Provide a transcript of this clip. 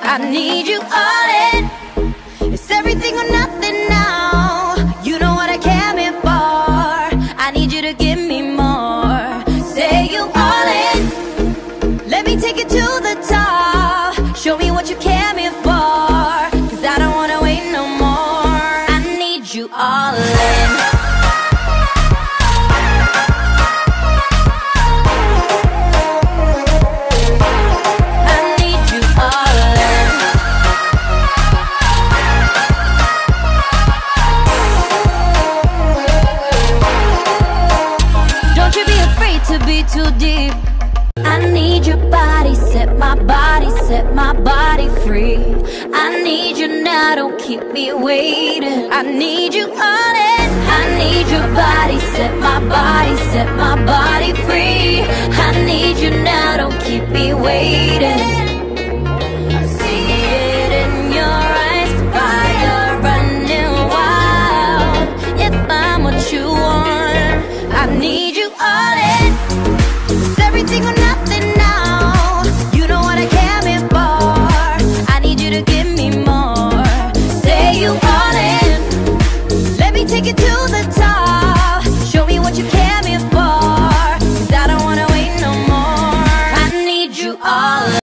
I need you all in. It's everything or nothing now. You know what I came here for. I need you to give me more. Say you all in. Let me take you to the top. Show me what you came here for. 'Cause I don't wanna wait no more. I need you all in. To be too deep, I need your body, set my body free. I need you now, don't keep me waiting. I need you all in. I need your body, set my body free. I need you now, don't keep me waiting. I see it in your eyes, fire running wild. If I'm what you want, I need you all in. Everything or nothing now. You know what I came here for. I need you to give me more. Say you all in. Let me take you to the top.